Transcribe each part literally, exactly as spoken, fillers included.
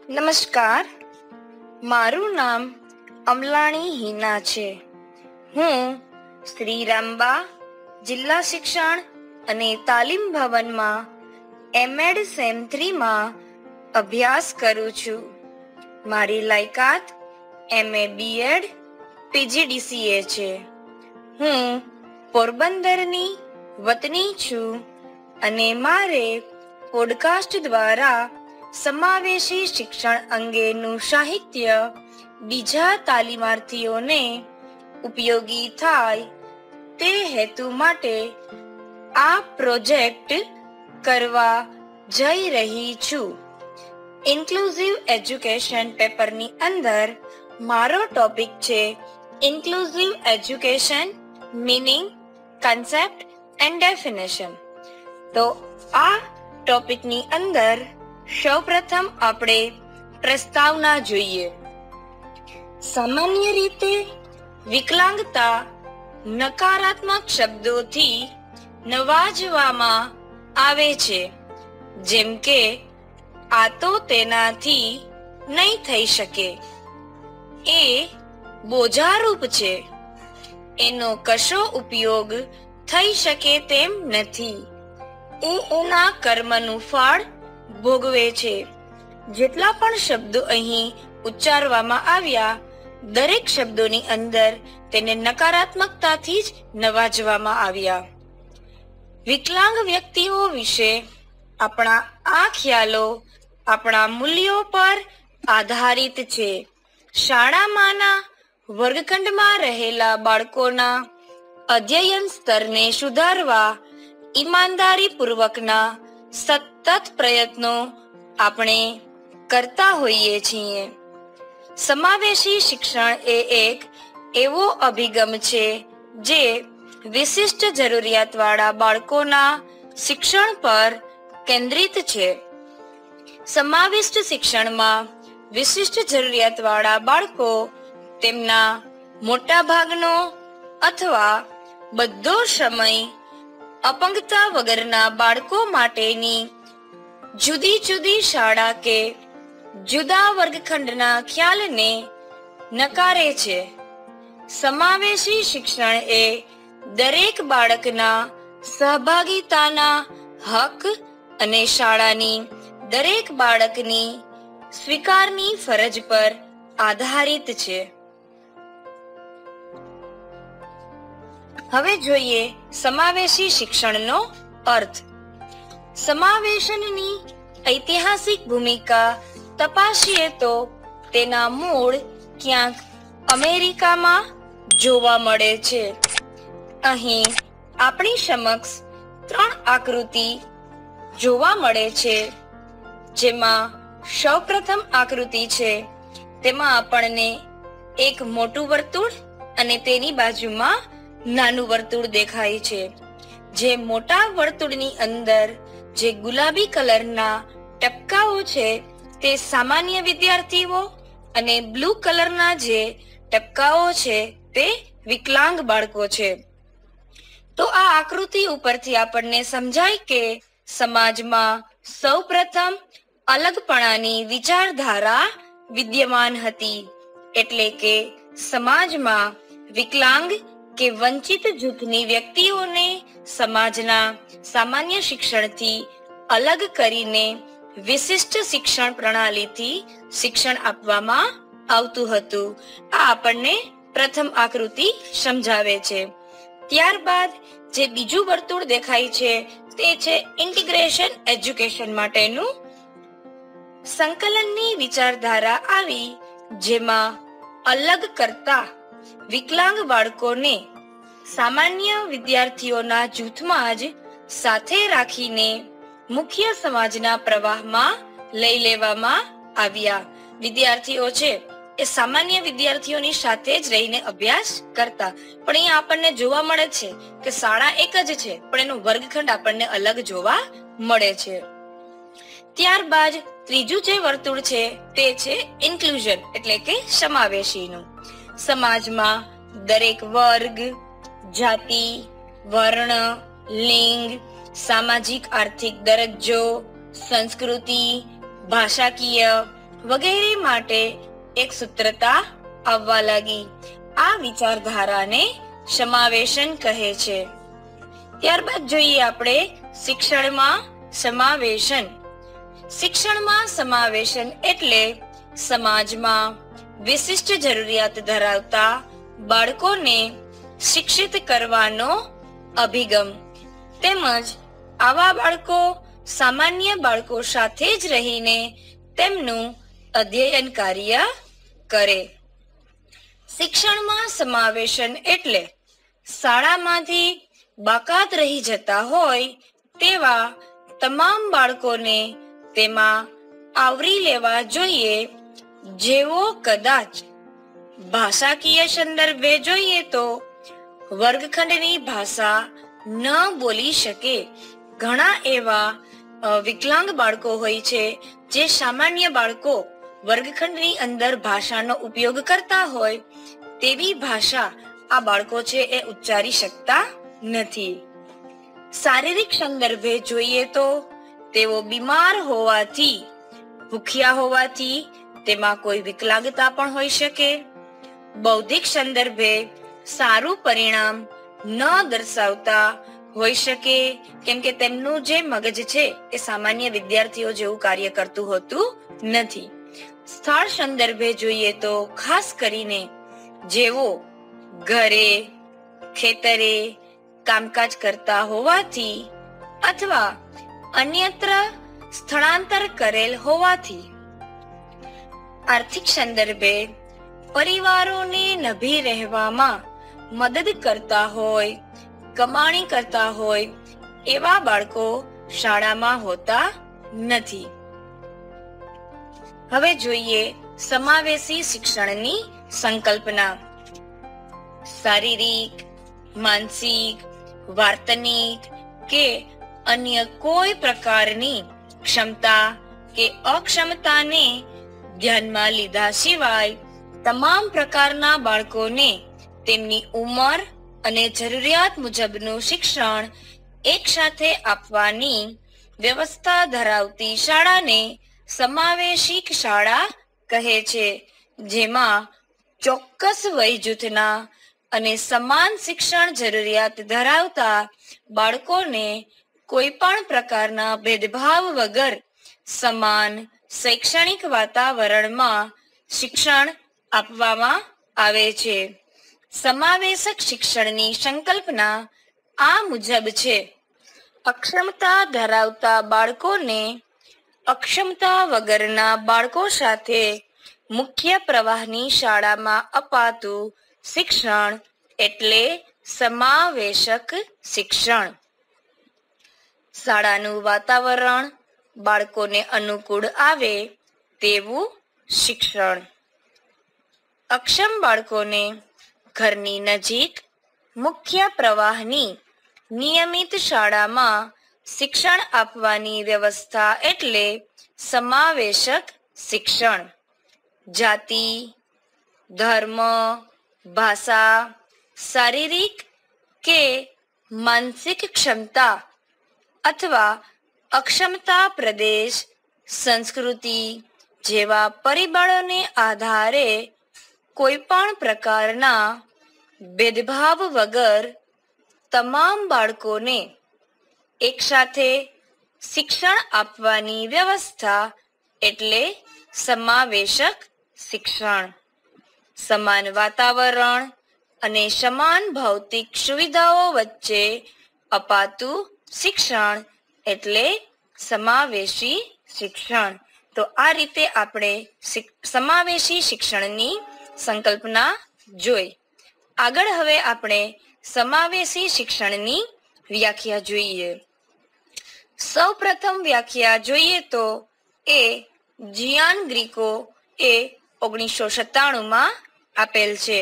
નમસ્કાર, મારું નામ અમલાણી હિના છે. હું શ્રી રામબા જિલ્લા શિક્ષણ અને તાલીમ ભવનમાં એમએડ સેમ થ્રી માં અભ્યાસ કરું છું. મારી લાયકાત એમએ બીએડ પીજીડીસીએ છે. હું પોરબંદરની વતની છું અને મારે પોડકાસ્ટ દ્વારા સમાવેશી શિક્ષણ અંગેનું સાહિત્ય બીજા તાલીમાર્થીઓને ઉપયોગી થાય તે હેતુ માટે આ પ્રોજેક્ટ કરવા જઈ રહી છું. ઇન્ક્લુઝિવ એજ્યુકેશન પેપરની અંદર મારો ટોપિક છે inclusive education, meaning, concept and definition. તો આ ટોપિકની અંદર સૌપ્રથમ આપણે પ્રસ્તાવના જોઈએ. સામાન્ય રીતે વિકલાંગતા નકારાત્મક શબ્દોથી નવાજવામાં આવે છે, જેમ કે આ તો તેનાથી નહીં થઈ શકે, એ બોજારૂપ છે, એનો કશો ઉપયોગ થઈ શકે તેમ નથી, એ એના કર્મનું ફળ ભોગવે છે. જેટલા પણ શબ્દો અહીં ઉચ્ચારવામાં આવ્યા, દરેક શબ્દોની અંદર તેને નકારાત્મકતાથી જ નવાજવામાં આવ્યા. વિકલાંગ વ્યક્તિઓ વિશે આપણા આ ખ્યાલો આપણા મૂલ્યો પર આધારિત છે. શાળામાંના વર્ગખંડમાં રહેલા બાળકોના અધ્યયન સ્તરને સુધારવા ઈમાનદારી પૂર્વકના સતત પ્રયત્નો આપણે કરતા હોઈએ છીએ. સમાવેશી શિક્ષણ એ એક એવો અભિગમ છે જે વિશિષ્ટ જરૂરિયાતવાળા બાળકોના શિક્ષણ પર કેન્દ્રિત છે. સમાવિષ્ટ શિક્ષણમાં વિશિષ્ટ જરૂરિયાતવાળા બાળકો તેમના મોટા ભાગનો અથવા બધો સમય અપંગતા વગરના બાળકો માટેની જુદી જુદી શાળા કે જુદા વર્ગખંડના ખ્યાલને નકારે છે. સમાવેશી શિક્ષણ એ દરેક બાળકના સહભાગિતાના હક અને શાળાની દરેક બાળકની સ્વીકારની ફરજ પર આધારિત છે. હવે જોઈએ સમાવેશી શિક્ષણનો અર્થ. સમાવેશનની ઐતિહાસિક ભૂમિકા તપાસીએ તો તેના મૂળ ક્યાંક અમેરિકામાં જોવા મળે છે. અહીં આપણી સમક્ષ ત્રણ આકૃતિ જોવા મળે છે, જેમાં સૌપ્રથમ આકૃતિ છે તેમાં આપણને એક મોટું વર્તુળ અને તેની બાજુમાં નાનું વર્તુળ દેખાય છે. જે મોટા વર્તુળની અંદર જે ગુલાબી કલરના ટપકાઓ છે તે સામાન્ય વિદ્યાર્થીઓ અને બ્લુ કલરના જે ટપકાઓ છે તે વિકલાંગ બાળકો છે. તો આ આકૃતિ ઉપરથી આપણને સમજાય કે સમાજમાં સૌપ્રથમ અલગપણાની વિચારધારા વિદ્યમાન હતી, એટલે કે સમાજમાં વિકલાંગ કે વંચિત જૂથની વ્યક્તિઓને સમાજના સામાન્ય શિક્ષણથી અલગ કરીને વિશિષ્ટ શિક્ષણ પ્રણાલીથી શિક્ષણ આપવામાં આવતું હતું. આ આપણને પ્રથમ આકૃતિ સમજાવે છે. ત્યારબાદ જે બીજું વર્તુળ દેખાય છે તે છે ઇન્ટિગ્રેશન એજ્યુકેશન માટેનું. સંકલનની વિચારધારા આવી, જેમાં અલગ કરતા વિકલાંગ બાળકોને સામાન્ય વિદ્યાર્થીઓના જૂથમાં જ સાથે રાખીને મુખ્ય સમાજના પ્રવાહમાં લઈ લેવામાં આવ્યા. વિદ્યાર્થીઓ છે એ સામાન્ય વિદ્યાર્થીઓની સાથે જ રહીને અભ્યાસ કરતા, પણ અહીંયા આપણને જોવા મળે છે કે શાળા એક જ છે પણ એનો વર્ગખંડ આપણને અલગ જોવા મળે છે. ત્યારબાદ ત્રીજું જે વર્તુળ છે તે છે ઇન્ક્લુઝન એટલે કે સમાવેશીનું. સમાજમાં દરેક વર્ગ, જાતિ, વર્ણ, લિંગ, સામાજિક આર્થિક દરજ્જો, સંસ્કૃતિ, ભાષાકીય વગેરે માટે એક સૂત્રતા આવવા લાગી. આ વિચારધારાને સમાવેશન કહે છે. ત્યારબાદ જોઈએ આપણે શિક્ષણમાં સમાવેશન. શિક્ષણમાં સમાવેશન એટલે સમાજમાં વિશિષ્ટ જરૂરિયાત ધરાવતા બાળકોને શિક્ષિત કરવાનો અભિગમ તેમજ આવા બાળકો સામાન્ય બાળકો સાથે જ રહીને તેમનું અધ્યયન કાર્ય કરે. શિક્ષણમાં સમાવેશન એટલે શાળામાંથી બાકાત રહી જતા હોય તેવા તમામ બાળકોને તેમાં આવરી લેવા જોઈએ. જેઓ કદાચ ભાષાકીય સંદર્ભે જોઈએ તો વર્ગખંડની ભાષા ન બોલી શકે. ઘણા એવા વિકલાંગ બાળકો હોય છે જે સામાન્ય બાળકો વર્ગખંડની અંદર ભાષાનો ઉપયોગ કરતા હોય તેવી ભાષા આ બાળકો છે એ ઉચ્ચારી શકતા નથી. શારીરિક સંદર્ભે જોઈએ તો તેઓ બીમાર હોવાથી, ભૂખ્યા હોવાથી તેમાં કોઈ વિકલાંગતા પણ હોઈ શકે. બૌદ્ધિક સંદર્ભે સારું પરિણામ ન દર્શાવતા હોઈ શકે, કેમ કે તેમનું જે મગજ છે એ સામાન્ય વિદ્યાર્થીઓ જેવું કાર્ય કરતું હોતું નથી. સ્થળ સંદર્ભે જોઈએ તો ખાસ કરીને જેઓ ઘરે, ખેતરે કામકાજ કરતા હોવાથી અથવા અન્યત્ર સ્થળાંતર કરેલ હોવાથી. આર્થિક સંદર્ભે પરિવારોને નભી રહેવામાં મદદ કરતા હોય, કમાણી કરતા હોય એવા બાળકો શાળામાં હોતા નથી. હવે જોઈએ સમાવેશી શિક્ષણની સંકલ્પના. શારીરિક, માનસિક, વાર્તનિક કે અન્ય કોઈ પ્રકારની ક્ષમતા કે અક્ષમતાને ધ્યાનમાં લીધા સિવાય તમામ પ્રકારના બાળકોને તેમની ઉંમર અને જરૂરિયાત મુજબનું શિક્ષણ એક સાથે આપવાની વ્યવસ્થા ધરાવતી શાળાને સમાવેશિક શાળા કહે છે, જેમાં ચોક્કસ વય જૂથના અને સમાન શિક્ષણ જરૂરિયાત ધરાવતા બાળકોને કોઈ પણ પ્રકારના ભેદભાવ વગર સમાન શૈક્ષણિક વાતાવરણમાં શિક્ષણ આપવામાં આવે છે. સમાવેશક શિક્ષણની સંકલ્પના આ મુજબ છે. અક્ષમતા ધરાવતા બાળકોને અક્ષમતા વગરના બાળકો સાથે મુખ્ય પ્રવાહની શાળામાં અપાતું શિક્ષણ એટલે સમાવેશક શિક્ષણ. શાળાનું વાતાવરણ બાળકોને અનુકૂળ આવે તેવું શિક્ષણ. અક્ષમ બાળકોને ઘરની નજીક મુખ્ય પ્રવાહની નિયમિત શાળામાં શિક્ષણ આપવાની વ્યવસ્થા એટલે સમાવેશક શિક્ષણ. જાતિ, ધર્મ, ભાષા, શારીરિક કે માનસિક ક્ષમતા અથવા અક્ષમતા, પ્રદેશ, સંસ્કૃતિ જેવા પરિબળોને આધારે કોઈ પણ પ્રકારના ભેદભાવ વગર તમામ બાળકોને એકસાથે શિક્ષણ આપવાની વ્યવસ્થા એટલે સમાવેશક શિક્ષણ. સમાન વાતાવરણ અને સમાન ભૌતિક સુવિધાઓ વચ્ચે અપાતું શિક્ષણ એટલે સમાવેશી શિક્ષણ. તો આ રીતે આપણે સમાવેશી શિક્ષણની સંકલ્પના જોઈ. આગળ હવે આપણે સમાવેશી શિક્ષણની વ્યાખ્યા જોઈએ. સૌ પ્રથમ વ્યાખ્યા જોઈએ તો એ જિયાન ગ્રીકો એ ઓગણીસો સત્તાણું માં આપેલ છે.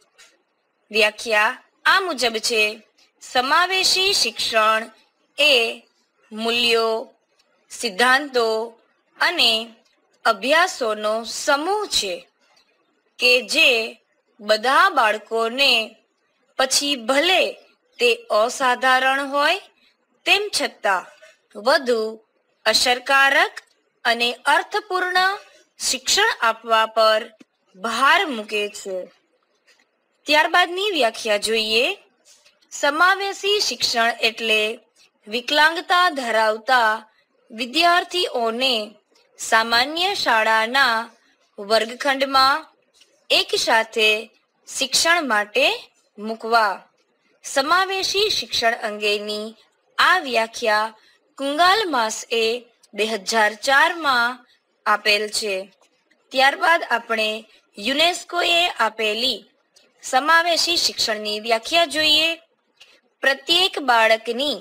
વ્યાખ્યા આ મુજબ છે: સમાવેશી શિક્ષણ એ મૂલ્યો, સિદ્ધાંતો અને અભ્યાસોનો સમૂહ છે કે જે બધા બાળકોને, પછી ભલે તે અસાધારણ હોય તેમ છતાં વધુ અસરકારક અને અર્થપૂર્ણ શિક્ષણ આપવા પર ભાર મૂકે છે. ત્યારબાદની વ્યાખ્યા જોઈએ. સમાવેશી શિક્ષણ એટલે વિકલાંગતા ધરાવતા વિદ્યાર્થીઓને સામાન્ય શાળાના વર્ગખંડમાં એક સાથે શિક્ષણ માટે મૂકવા. સમાવેશી શિક્ષણ અંગેની આ વ્યાખ્યા કુંગાલ માસએ બે હજાર ચારમાં આપેલ છે. ત્યારબાદ આપણે યુનેસ્કોએ આપેલી સમાવેશી શિક્ષણની વ્યાખ્યા જોઈએ. પ્રત્યેક બાળકની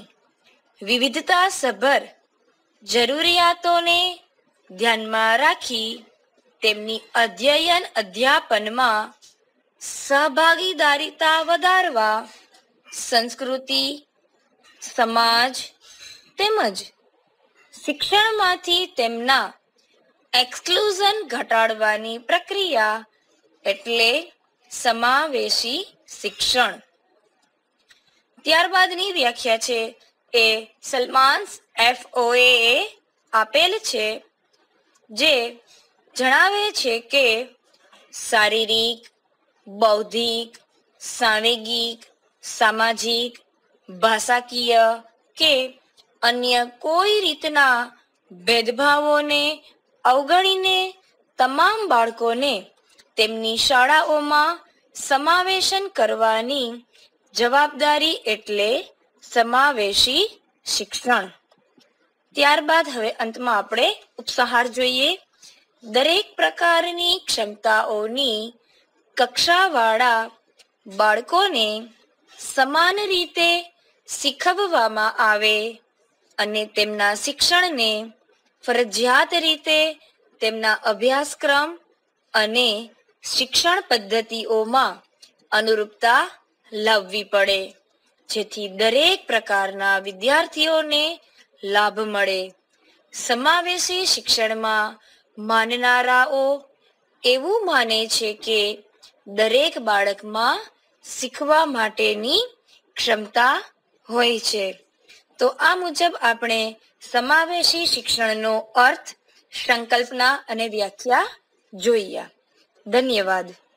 વિવિધતાસભર જરૂરિયાતોને ધ્યાનમાં રાખી તેમની અધ્યયન અધ્યાપનમાં સહભાગીદારીતા વધારવા સંસ્કૃતિ, સમાજ તેમજ શિક્ષણમાંથી તેમના એક્સક્લુઝન ઘટાડવાની પ્રક્રિયા એટલે સમાવેશી શિક્ષણ. ત્યારબાદની વ્યાખ્યા છે એ સલમાન્સ એફઓએ આપેલ છે, જે જણાવે છે કે શારીરિક, બૌદ્ધિક, સાંવેગિક, સામાજિક, ભાષાકીય કે અન્ય કોઈ રીતના ભેદભાવોને અવગણીને તમામ બાળકોને તેમની શાળાઓમાં સમાવેશન કરવાની જવાબદારી એટલે સમાવેશી શિક્ષણ. ત્યારબાદ હવે અંતમાં આપણે ઉપસંહાર જોઈએ. દરેક પ્રકારની ક્ષમતાઓની કક્ષાવાળા બાળકોને સમાન રીતે શીખવવામાં આવે અને તેમના શિક્ષણને ફરજિયાત રીતે તેમના અભ્યાસક્રમ અને શિક્ષણ પદ્ધતિઓમાં અનુરૂપતા લાવવી પડે, જેથી દરેક પ્રકારના વિદ્યાર્થીઓને લાભ મળે. સમાવેશી શિક્ષણમાં માનનારાઓ એવું માને છે કે દરેક બાળકમાં શીખવા માટેની ક્ષમતા હોય છે. તો આ મુજબ આપણે સમાવેશી શિક્ષણનો અર્થ, સંકલ્પના અને વ્યાખ્યા જોયા. ધન્યવાદ.